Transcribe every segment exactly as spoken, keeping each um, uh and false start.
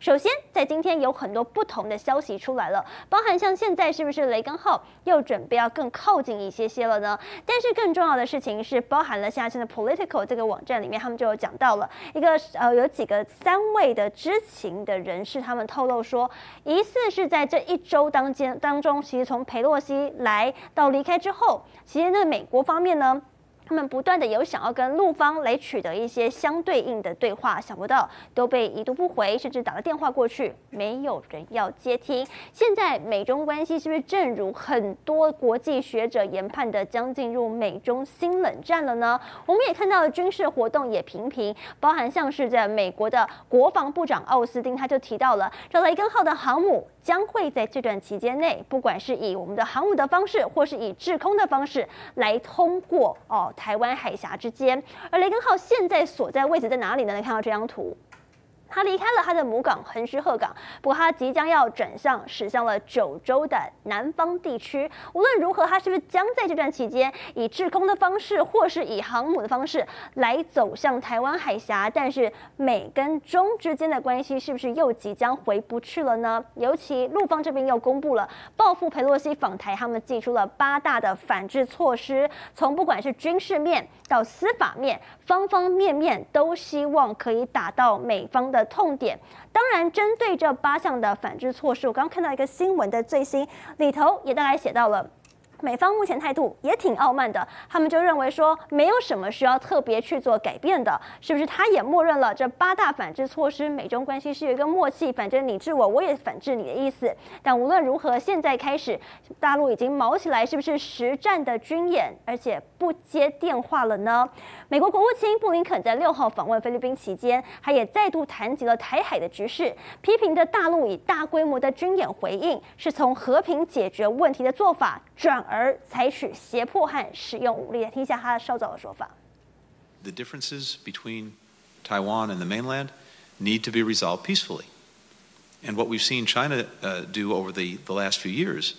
首先，在今天有很多不同的消息出来了，包含像现在是不是雷根号又准备要更靠近一些些了呢？但是更重要的事情是，包含了现在的 Political 这个网站里面，他们就有讲到了一个呃有几个三位的知情的人士，他们透露说，疑似是在这一周当间当中，其实从裴洛西来到离开之后，其实呢美国方面呢。他们不断的有想要跟陆方来取得一些相对应的对话，想不到都被已读不回，甚至打了电话过去，没有人要接听。现在美中关系是不是正如很多国际学者研判的，将进入美中新冷战了呢？我们也看到了军事活动也频频，包含像是在美国的国防部长奥斯汀他就提到了，这雷根号的航母将会在这段期间内，不管是以我们的航母的方式，或是以制空的方式来通过哦。台湾海峡之间，而雷根号现在所在位置在哪里呢？来看到这张图。他离开了他的母港横须贺港，不过他即将要转向驶向了九州的南方地区。无论如何，他是不是将在这段期间以制空的方式，或是以航母的方式来走向台湾海峡？但是美跟中之间的关系是不是又即将回不去了呢？尤其陆方这边又公布了报复裴洛西访台，他们祭出了八大的反制措施，从不管是军事面到司法面，方方面面都希望可以打到美方的痛点。当然，针对这八项的反制措施，我刚刚看到一个新闻的最新里头也大概写到了。美方目前态度也挺傲慢的，他们就认为说没有什么需要特别去做改变的，是不是？他也默认了这八大反制措施，美中关系是有一个默契，反正你治我，我也反制你的意思。但无论如何，现在开始，大陆已经毛起来，是不是实战的军演，而且不接电话了呢？美国国务卿布林肯在六号访问菲律宾期间，他也再度谈及了台海的局势，批评着大陆以大规模的军演回应，是从和平解决问题的做法转而采取胁迫和使用武力。来听一下他稍早的说法。 The differences between Taiwan and the mainland need to be resolved peacefully. And what we've seen China uh, do over the, the last few years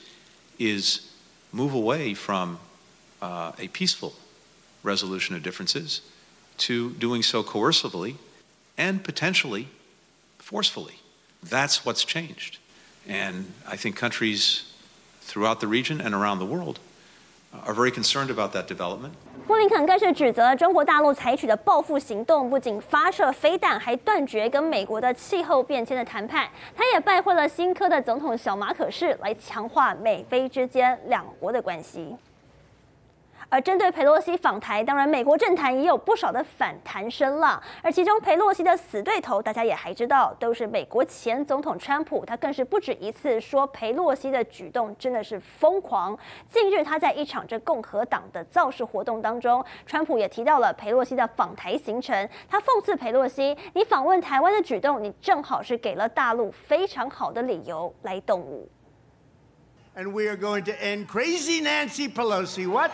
is move away from uh, a peaceful resolution of differences to doing so coercively and potentially forcefully. That's what's changed. And I think countries throughout the region and around the world are very concerned about that development. 布林肯更是指责了中国大陆采取的报复行动，不仅发射飞弹，还断绝跟美国的气候变迁的谈判。他也拜会了新科的总统小马可仕，来强化美菲之间两国的关系。而针对裴洛西访台，当然美国政坛也有不少的反弹声浪，而其中裴洛西的死对头，大家也还知道，都是美国前总统川普，他更是不止一次说裴洛西的举动真的是疯狂。近日他在一场这共和党的造势活动当中，川普也提到了裴洛西的访台行程，他讽刺裴洛西，你访问台湾的举动，你正好是给了大陆非常好的理由来动武。 And we are going to end crazy Nancy Pelosi. What?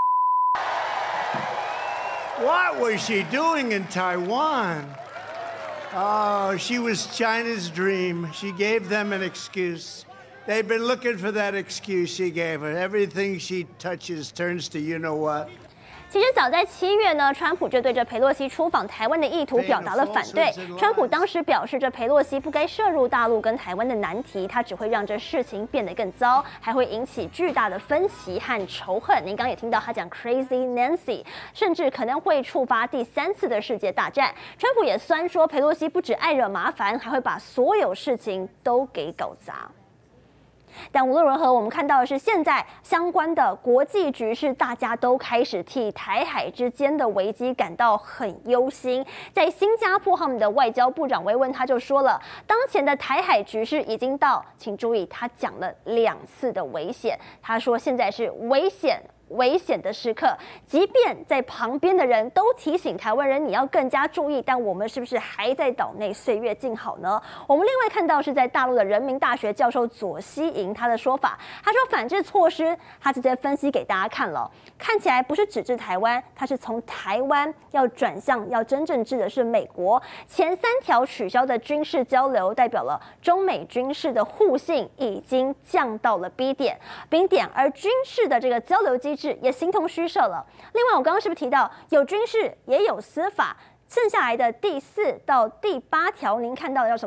What was she doing in Taiwan? Oh, she was China's dream. She gave them an excuse. They've been looking for that excuse she gave her. Everything she touches turns to you know what. 其实早在七月呢，川普就对这裴洛西出访台湾的意图表达了反对。川普当时表示，这裴洛西不该涉入大陆跟台湾的难题，他只会让这事情变得更糟，还会引起巨大的分歧和仇恨。您刚刚也听到他讲 Crazy Nancy， 甚至可能会触发第三次的世界大战。川普也酸说，裴洛西不只爱惹麻烦，还会把所有事情都给搞砸。但无论如何，我们看到的是，现在相关的国际局势，大家都开始替台海之间的危机感到很忧心。在新加坡，他们的外交部长维文他就说了，当前的台海局势已经到，请注意，他讲了两次的危险。他说现在是危险。危险的时刻，即便在旁边的人都提醒台湾人你要更加注意，但我们是不是还在岛内岁月静好呢？我们另外看到是在大陆的人民大学教授左希莹他的说法，他说反制措施，他直接分析给大家看了，看起来不是只治台湾，他是从台湾要转向要真正治的是美国。前三条取消的军事交流，代表了中美军事的互信已经降到了 B 点、冰点，而军事的这个交流机制也形同虚设了。另外，我刚刚是不是提到有军事也有司法？剩下来的第四到第八条，您看到的叫什么？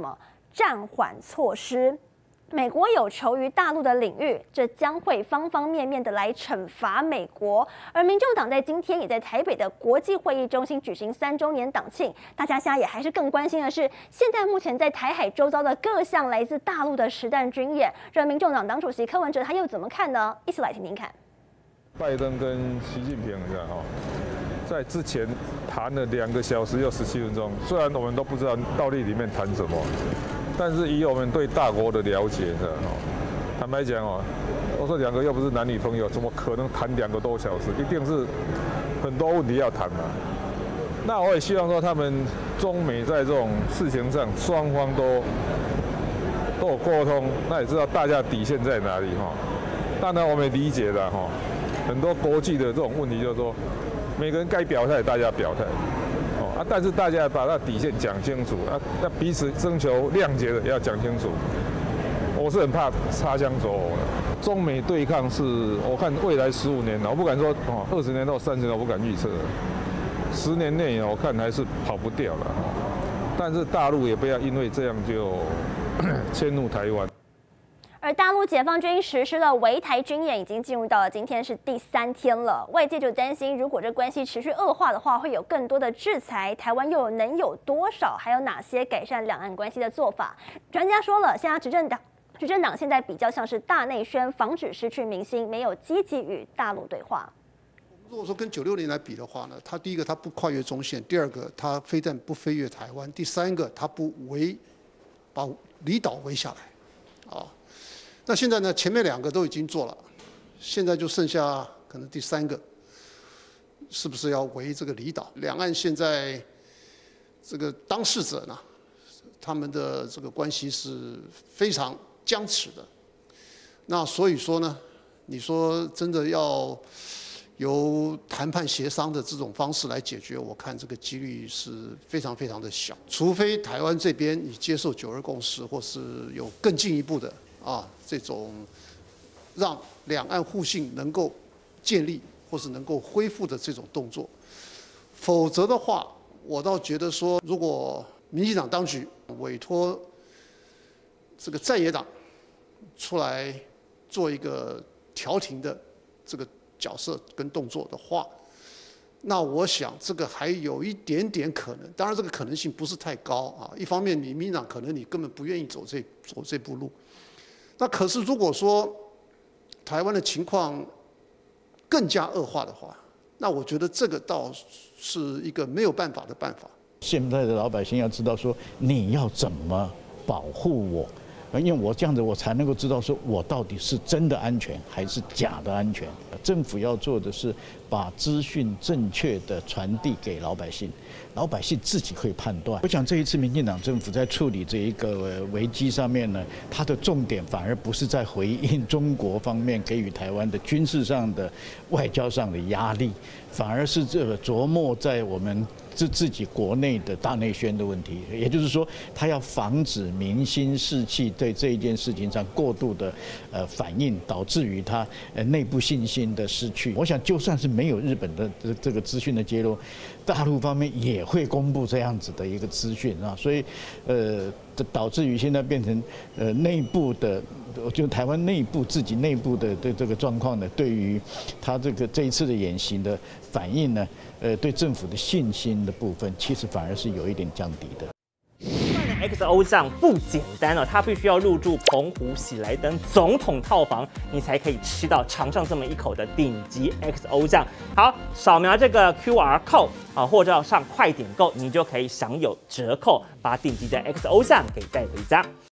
暂缓措施。美国有求于大陆的领域，这将会方方面面的来惩罚美国。而民众党在今天也在台北的国际会议中心举行三周年党庆，大家现在也还是更关心的是，现在目前在台海周遭的各项来自大陆的实弹军演，让民众党党主席柯文哲他又怎么看呢？一起来听听看。 拜登跟习近平一样哈，在之前谈了两个小时又十七分钟，虽然我们都不知道到底里面谈什么。但是以我们对大国的了解的哦，坦白讲哦，我说两个又不是男女朋友，怎么可能谈两个多小时？一定是很多问题要谈嘛。那我也希望说，他们中美在这种事情上，双方都都有沟通，那也知道大家底线在哪里哈。当然我们也理解的哈，很多国际的这种问题，就是说每个人该表态，大家表态。啊！但是大家把那底线讲清楚啊，那彼此征求谅解的也要讲清楚。我是很怕擦枪走火的。中美对抗是，我看未来十五年，我不敢说哦，二十年到三十年我不敢预测。十年内我看还是跑不掉了。但是大陆也不要因为这样就迁怒台湾。 而大陆解放军实施了围台军演，已经进入到了今天是第三天了。外界就担心，如果这关系持续恶化的话，会有更多的制裁。台湾又能有多少？还有哪些改善两岸关系的做法？专家说了，现在执政党执政党现在比较像是大内宣，防止失去民心，没有积极与大陆对话。 如果说跟九六年来比的话呢，它第一个它不跨越中线，第二个它非但不飞越台湾，第三个它不围把离岛围下来，啊。那现在呢？前面两个都已经做了，现在就剩下可能第三个，是不是要围这个离岛？两岸现在这个当事者呢，他们的这个关系是非常僵持的。那所以说呢，你说真的要由谈判协商的这种方式来解决，我看这个几率是非常非常的小，除非台湾这边你接受九二共识，或是有更进一步的。啊，这种让两岸互信能够建立或是能够恢复的这种动作，否则的话，我倒觉得说，如果民进党当局委托这个在野党出来做一个调停的这个角色跟动作的话，那我想这个还有一点点可能，当然这个可能性不是太高啊。一方面，你民进党可能你根本不愿意走这走这步路。那可是，如果说台湾的情况更加恶化的话，那我觉得这个倒是一个没有办法的办法。 现在的老百姓要知道说，你要怎么保护我，因为我这样子，我才能够知道说我到底是真的安全还是假的安全。政府要做的是把资讯正确的传递给老百姓，老百姓自己可以判断。我想这一次民进党政府在处理这一个危机上面呢，它的重点反而不是在回应中国方面给予台湾的军事上的、外交上的压力，反而是这个琢磨在我们自自己国内的大内宣的问题。也就是说，他要防止民心士气对这一件事情上过度的呃反应，导致于他呃内部信心的失去。我想，就算是没有日本的这这个资讯的揭露，大陆方面也会公布这样子的一个资讯啊，所以呃导致于现在变成呃内部的，就台湾内部自己内部的对这个状况呢，对于他这个这一次的演习的反应呢，呃对政府的信心的部分，其实反而是有一点降低的。 X O 酱不简单了，它必须要入住澎湖喜来登总统套房，你才可以吃到尝上这么一口的顶级 X O 酱。好，扫描这个 Q R code 啊，或者上快点购，你就可以享有折扣，把顶级的 X O 酱给带回家。